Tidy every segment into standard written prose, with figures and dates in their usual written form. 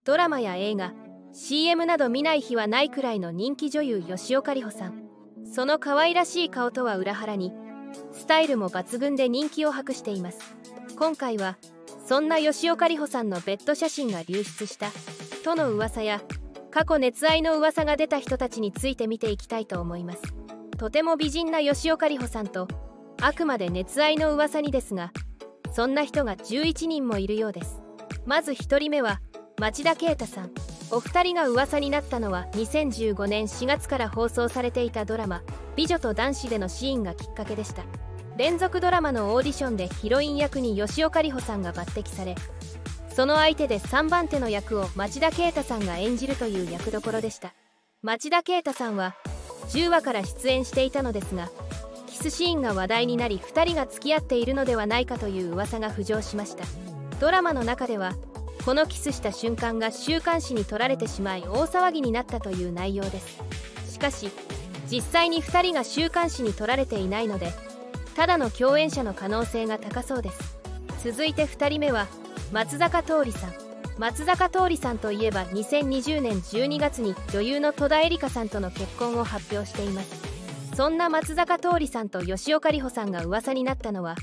ドラマや映画、CM など見ない日はないくらいの人気女優吉岡里帆さん。その可愛らしい顔とは裏腹にスタイルも抜群で人気を博しています。今回はそんな吉岡里帆さんのベッド写真が流出したとの噂や過去熱愛の噂が出た人たちについて見ていきたいと思います。とても美人な吉岡里帆さんとあくまで熱愛の噂にですが、そんな人が11人もいるようです。まず1人目は町田啓太さん。お二人が噂になったのは2015年4月から放送されていたドラマ「美女と男子」でのシーンがきっかけでした。連続ドラマのオーディションでヒロイン役に吉岡里帆さんが抜擢され、その相手で3番手の役を町田啓太さんが演じるという役どころでした。町田啓太さんは10話から出演していたのですが、キスシーンが話題になり2人が付き合っているのではないかという噂が浮上しました。ドラマの中ではこのキスした瞬間が週刊誌に撮られてしまい大騒ぎになったという内容です。しかし実際に2人が週刊誌に撮られていないので、ただの共演者の可能性が高そうです。続いて2人目は松坂桃李さん。松坂桃李さんといえば2020年12月に女優の戸田恵梨香さんとの結婚を発表しています。そんな松坂桃李さんと吉岡里帆さんが噂になったのは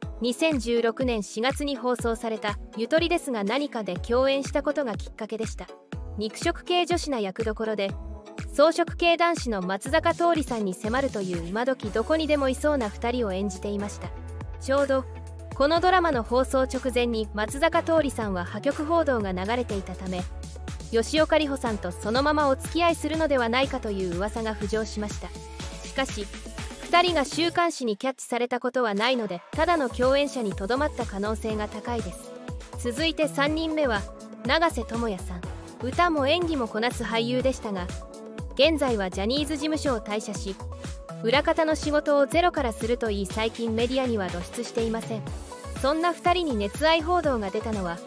2016年4月に放送された「ゆとりですが何か」で共演したことがきっかけでした。肉食系女子な役どころで草食系男子の松坂桃李さんに迫るという今時どこにでもいそうな2人を演じていました。ちょうどこのドラマの放送直前に松坂桃李さんは破局報道が流れていたため、吉岡里帆さんとそのままお付き合いするのではないかという噂が浮上しました。しかし2人が週刊誌にキャッチされたことはないので、ただの共演者にとどまった可能性が高いです。続いて3人目は永瀬智也さん。歌も演技もこなす俳優でしたが、現在はジャニーズ事務所を退社し、裏方の仕事をゼロからするといい最近メディアには露出していません。そんな2人に熱愛報道が出たのは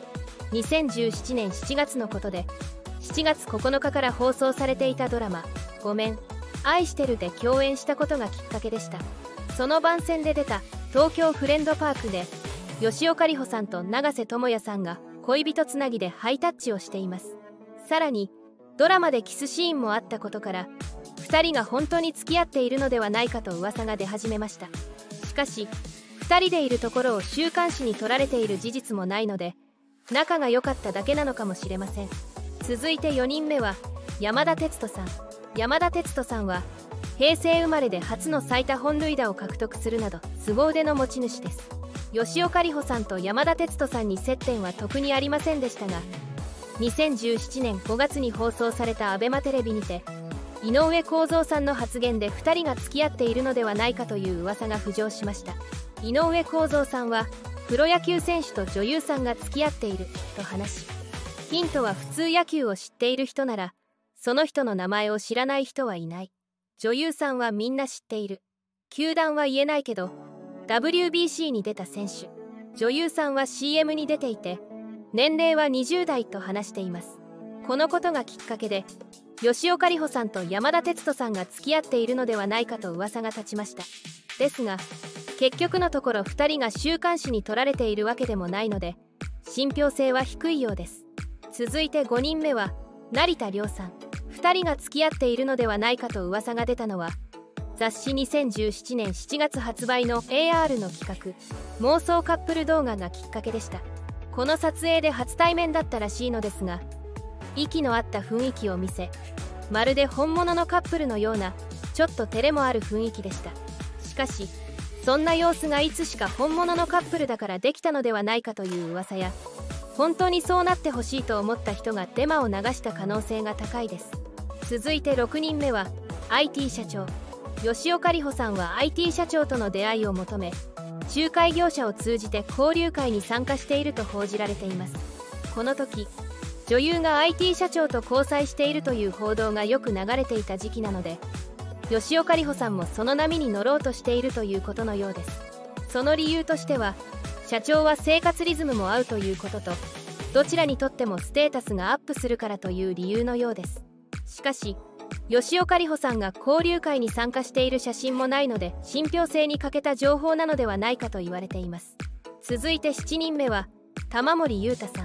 2017年7月のことで、7月9日から放送されていたドラマ「ごめん愛してる」で共演したことがきっかけでした。その番宣で出た東京フレンドパークで吉岡里帆さんと永瀬智也さんが恋人つなぎでハイタッチをしています。さらにドラマでキスシーンもあったことから2人が本当に付き合っているのではないかと噂が出始めました。しかし2人でいるところを週刊誌に撮られている事実もないので、仲が良かっただけなのかもしれません。続いて4人目は山田哲人さん。山田哲人さんは平成生まれで初の最多本塁打を獲得するなど凄腕の持ち主です。吉岡里帆さんと山田哲人さんに接点は特にありませんでしたが、2017年5月に放送された ABEMA テレビにて井上公造さんの発言で2人が付き合っているのではないかという噂が浮上しました。井上公造さんはプロ野球選手と女優さんが付き合っていると話し、ヒントは普通野球を知っている人ならその人の名前を知らない人はいない。女優さんはみんな知っている。球団は言えないけど WBC に出た選手。女優さんは CM に出ていて年齢は20代と話しています。このことがきっかけで吉岡里帆さんと山田哲人さんが付き合っているのではないかと噂が立ちました。ですが結局のところ2人が週刊誌に撮られているわけでもないので信憑性は低いようです。続いて5人目は成田凌さん。2人が付き合っているのではないかと噂が出たのは雑誌2017年7月発売の AR の企画妄想カップル動画がきっかけでした。この撮影で初対面だったらしいのですが、息の合った雰囲気を見せ、まるで本物のカップルのようなちょっと照れもある雰囲気でした。しかしそんな様子がいつしか本物のカップルだからできたのではないかという噂や、本当にそうなってほしいと思った人がデマを流した可能性が高いです。続いて6人目は IT 社長。吉岡里帆さんは IT 社長との出会いを求め、仲介業者を通じて交流会に参加していると報じられています。この時女優が IT 社長と交際しているという報道がよく流れていた時期なので、吉岡里帆さんもその波に乗ろうとしているということのようです。その理由としては社長は生活リズムも合うということと、どちらにとってもステータスがアップするからという理由のようです。しかし吉岡里帆さんが交流会に参加している写真もないので、信憑性に欠けた情報なのではないかと言われています。続いて7人目は玉森裕太さん。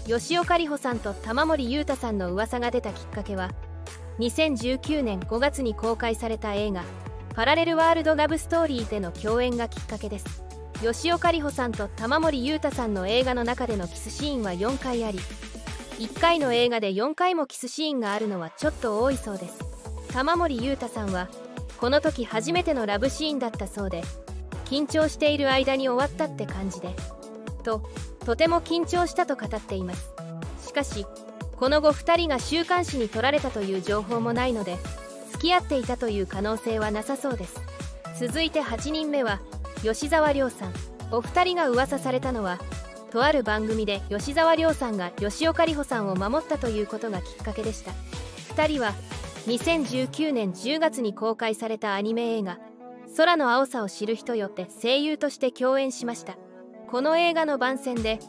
吉岡里帆さんと玉森裕太さんの噂が出たきっかけは、2019年5月に公開された映画「パラレルワールド・ラブストーリー」での共演がきっかけです。吉岡里帆さんと玉森裕太さんの映画の中でのキスシーンは4回あり、1回の映画で4回もキスシーンがあるのはちょっと多いそうです。玉森裕太さんはこの時初めてのラブシーンだったそうで、緊張している間に終わったって感じでとても緊張したと語っています。しかしこの後2人が週刊誌に撮られたという情報もないので、付き合っていたという可能性はなさそうです。続いて8人目は吉沢亮さん。お二人が噂されたのは、とある番組で吉沢亮さんが吉岡里帆さんを守ったということがきっかけでした。2人は2019年10月に公開されたアニメ映画「空の青さを知る人よ」って声優として共演しました。この映画の番宣で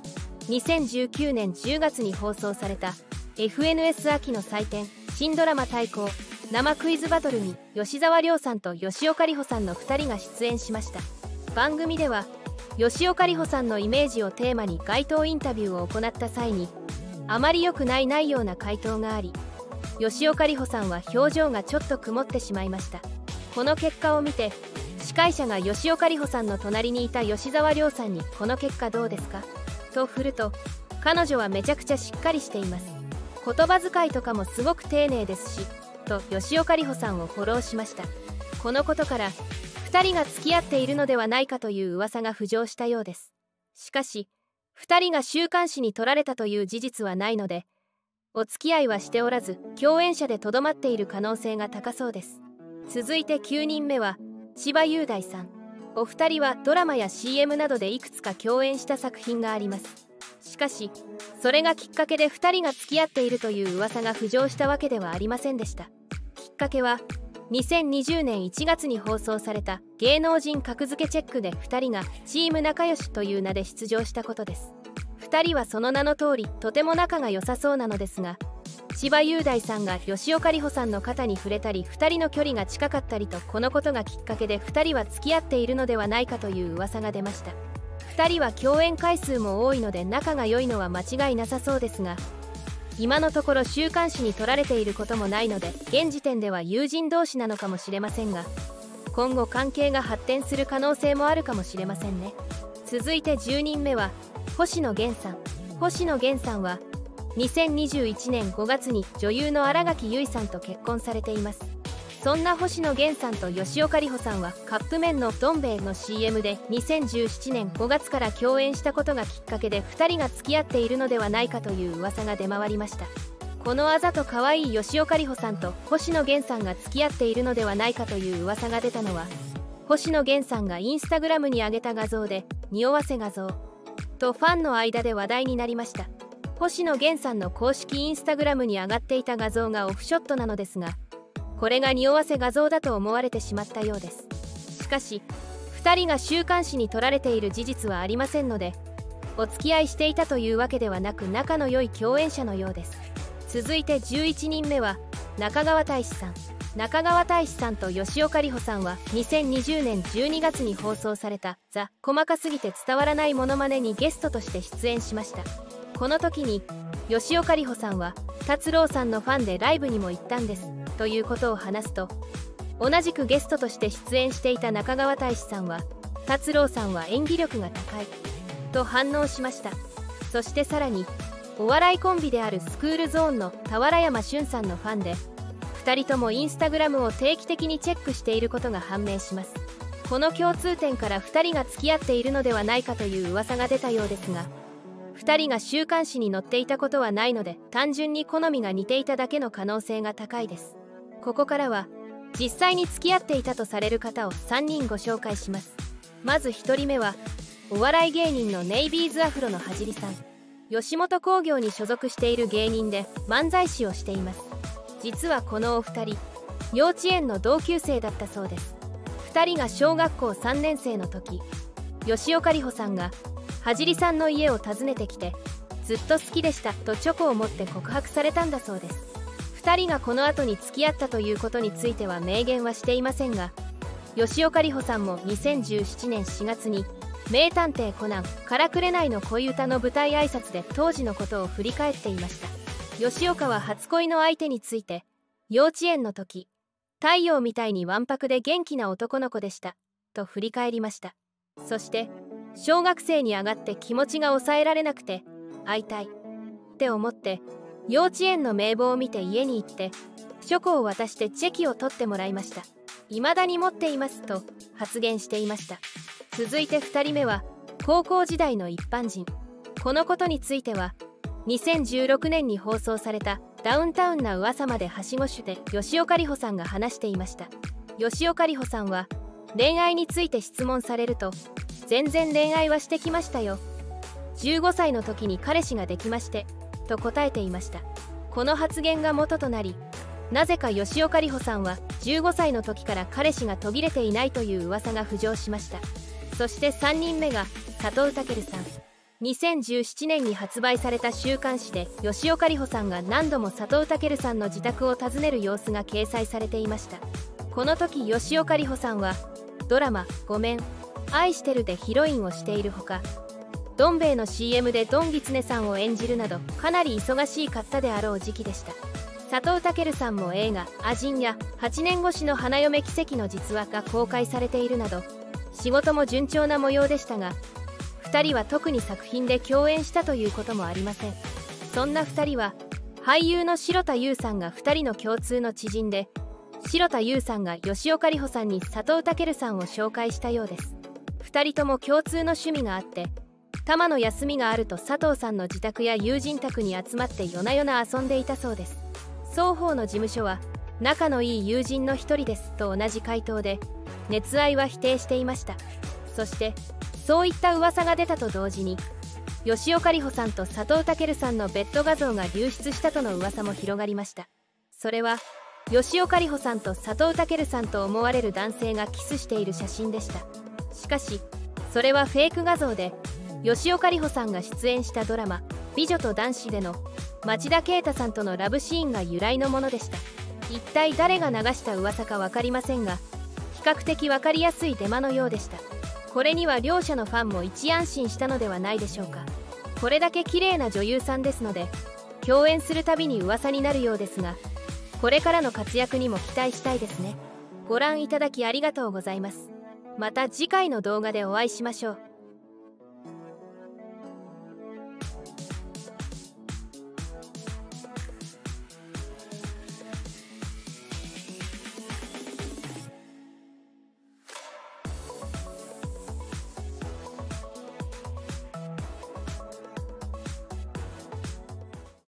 2019年10月に放送された FNS 秋の祭典新ドラマ対抗生クイズバトルに吉沢亮さんと吉岡里帆さんの2人が出演しました。番組では吉岡里帆さんのイメージをテーマに街頭インタビューを行った際に、あまり良くないような回答があり、吉岡里帆さんは表情がちょっと曇ってしまいました。この結果を見て司会者が吉岡里帆さんの隣にいた吉沢亮さんに「この結果どうですか?」と振ると、彼女はめちゃくちゃしっかりしています、言葉遣いとかもすごく丁寧ですしと吉岡里帆さんをフォローしました。このことから2人が付き合っているのではないかという噂が浮上したようです。しかし2人が週刊誌に撮られたという事実はないので、お付き合いはしておらず共演者でとどまっている可能性が高そうです。続いて9人目は千葉雄大さん。お二人はドラマや CM などでいくつか共演した作品があります。しかしそれがきっかけで2人が付き合っているという噂が浮上したわけではありませんでした。きっかけは2020年1月に放送された芸能人格付けチェックで2人がチーム仲良しという名で出場したことです。2人はその名の通りとても仲が良さそうなのですが、千葉雄大さんが吉岡里帆さんの肩に触れたり2人の距離が近かったりと、このことがきっかけで2人は付き合っているのではないかという噂が出ました。2人は共演回数も多いので仲が良いのは間違いなさそうですが、今のところ週刊誌に撮られていることもないので、現時点では友人同士なのかもしれませんが、今後関係が発展する可能性もあるかもしれませんね。続いて10人目は星野源さん。星野源さんは2021年5月に女優の新垣結衣さんと結婚されています。そんな星野源さんと吉岡里帆さんはカップ麺のどん兵衛の CM で2017年5月から共演したことがきっかけで2人が付き合っているのではないかという噂が出回りました。このあざと可愛い吉岡里帆さんと星野源さんが付き合っているのではないかという噂が出たのは、星野源さんがインスタグラムに上げた画像で匂わせ画像とファンの間で話題になりました。星野源さんの公式インスタグラムに上がっていた画像がオフショットなのですが、これが匂わせ画像だと思われてしまったようです。しかし2人が週刊誌に撮られている事実はありませんので、お付き合いしていたというわけではなく仲の良い共演者のようです。続いて11人目は中川大志さん。中川大志さんと吉岡里帆さんは2020年12月に放送された「ザ・細かすぎて伝わらないモノマネ」にゲストとして出演しました。この時に吉岡里帆さんは達郎さんのファンでライブにも行ったんですということを話すと、同じくゲストとして出演していた中川大志さんは達郎さんは演技力が高いと反応しました。そしてさらにお笑いコンビであるスクールゾーンの俵山俊さんのファンで、2人ともインスタグラムを定期的にチェックしていることが判明します。この共通点から2人が付き合っているのではないかという噂が出たようですが、2人が週刊誌に載っていたことはないので、単純に好みが似ていただけの可能性が高いです。ここからは実際に付き合っていたとされる方を3人ご紹介します。まず1人目はお笑い芸人のネイビーズアフロのはじりさん。吉本興業に所属している芸人で漫才師をしています。実はこのお二人幼稚園の同級生だったそうです。2人が小学校3年生の時、吉岡里帆さんがはじりさんの家を訪ねてきて、ずっと好きでしたとチョコを持って告白されたんだそうです。2人がこの後に付き合ったということについては明言はしていませんが、吉岡里帆さんも2017年4月に名探偵コナンからくれないの恋歌の舞台挨拶で当時のことを振り返っていました。吉岡は初恋の相手について、幼稚園の時、太陽みたいにわんぱくで元気な男の子でしたと振り返りました。そして小学生に上がって気持ちが抑えられなくて会いたいって思って幼稚園の名簿を見て家に行って書庫を渡してチェキを取ってもらいました。未だに持っていますと発言していました。続いて2人目は高校時代の一般人。このことについては2016年に放送されたダウンタウンな噂まではしご酒で吉岡里帆さんが話していました。吉岡里帆さんは恋愛について質問されると、全然恋愛はしてきましたよ、15歳の時に彼氏ができましてと答えていました。この発言が元となり、なぜか吉岡里帆さんは15歳の時から彼氏が途切れていないという噂が浮上しました。そして3人目が佐藤健さん。2017年に発売された週刊誌で吉岡里帆さんが何度も佐藤健さんの自宅を訪ねる様子が掲載されていました。この時吉岡里帆さんはドラマ「ごめん愛してる」でヒロインをしているほか、どん兵衛の CM でドンギツネさんを演じるなどかなり忙しかったであろう時期でした。佐藤健さんも映画「アジン」や8年越しの花嫁奇跡の実話が公開されているなど仕事も順調な模様でしたが、2人は特に作品で共演したということもありません。そんな2人は俳優の城田優さんが2人の共通の知人で、城田優さんが吉岡里帆さんに佐藤健さんを紹介したようです。2人とも共通の趣味があって、たまの休みがあると佐藤さんの自宅や友人宅に集まって夜な夜な遊んでいたそうです。双方の事務所は仲のいい友人の一人ですと同じ回答で、熱愛は否定していました。そしてそういった噂が出たと同時に、吉岡里帆さんと佐藤健さんのベッド画像が流出したとの噂も広がりました。それは吉岡里帆さんと佐藤健さんと思われる男性がキスしている写真でした。しかしそれはフェイク画像で、吉岡里帆さんが出演したドラマ「美女と男子」での町田啓太さんとのラブシーンが由来のものでした。一体誰が流した噂か分かりませんが、比較的分かりやすいデマのようでした。これには両者のファンも一安心したのではないでしょうか。これだけ綺麗な女優さんですので、共演するたびに噂になるようですが、これからの活躍にも期待したいですね。ご覧いただきありがとうございます。また次回の動画でお会いしましょう。